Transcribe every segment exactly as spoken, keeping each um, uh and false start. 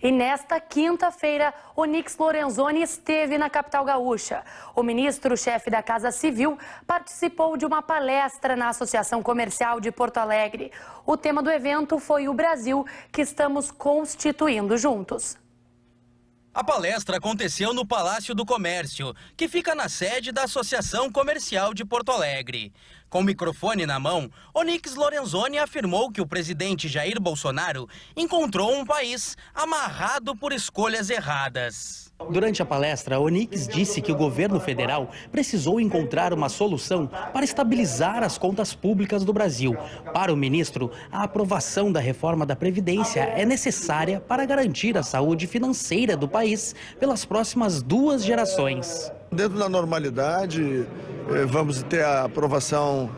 E nesta quinta-feira, Onyx Lorenzoni esteve na capital gaúcha. O ministro-chefe da Casa Civil participou de uma palestra na Associação Comercial de Porto Alegre. O tema do evento foi o Brasil que estamos constituindo juntos. A palestra aconteceu no Palácio do Comércio, que fica na sede da Associação Comercial de Porto Alegre. Com o microfone na mão, Onyx Lorenzoni afirmou que o presidente Jair Bolsonaro encontrou um país amarrado por escolhas erradas. Durante a palestra, Onyx disse que o governo federal precisou encontrar uma solução para estabilizar as contas públicas do Brasil. Para o ministro, a aprovação da reforma da Previdência é necessária para garantir a saúde financeira do país pelas próximas duas gerações. Dentro da normalidade, vamos ter a aprovação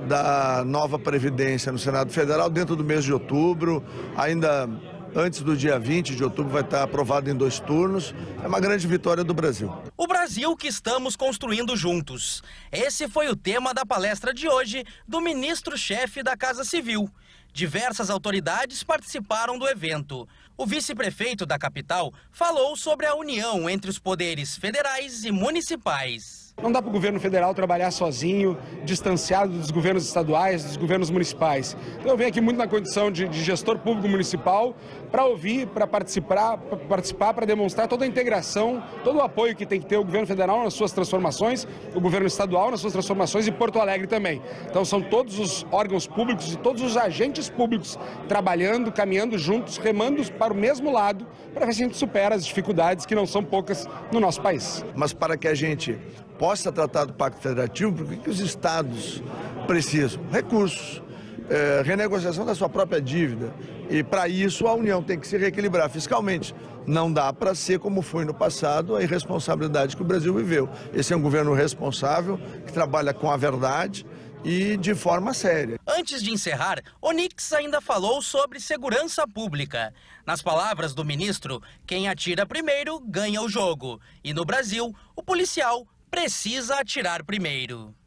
da nova Previdência no Senado Federal dentro do mês de outubro, ainda antes do dia vinte de outubro vai estar aprovado em dois turnos. É uma grande vitória do Brasil. O Brasil que estamos construindo juntos. Esse foi o tema da palestra de hoje do ministro-chefe da Casa Civil. Diversas autoridades participaram do evento. O vice-prefeito da capital falou sobre a união entre os poderes federais e municipais. Não dá para o governo federal trabalhar sozinho, distanciado dos governos estaduais, dos governos municipais. Então eu venho aqui muito na condição de, de gestor público municipal para ouvir, para participar, para participar, para demonstrar toda a integração, todo o apoio que tem que ter o governo federal nas suas transformações, o governo estadual nas suas transformações e Porto Alegre também. Então são todos os órgãos públicos e todos os agentes públicos trabalhando, caminhando juntos, remando para o mesmo lado, para ver se a gente supera as dificuldades que não são poucas no nosso país. Mas para que a gente possa tratar do Pacto Federativo, por que os estados precisam? Recursos, é, renegociação da sua própria dívida. E para isso a União tem que se reequilibrar fiscalmente. Não dá para ser como foi no passado a irresponsabilidade que o Brasil viveu. Esse é um governo responsável, que trabalha com a verdade e de forma séria. Antes de encerrar, Onyx ainda falou sobre segurança pública. Nas palavras do ministro, quem atira primeiro ganha o jogo. E no Brasil, o policial precisa atirar primeiro.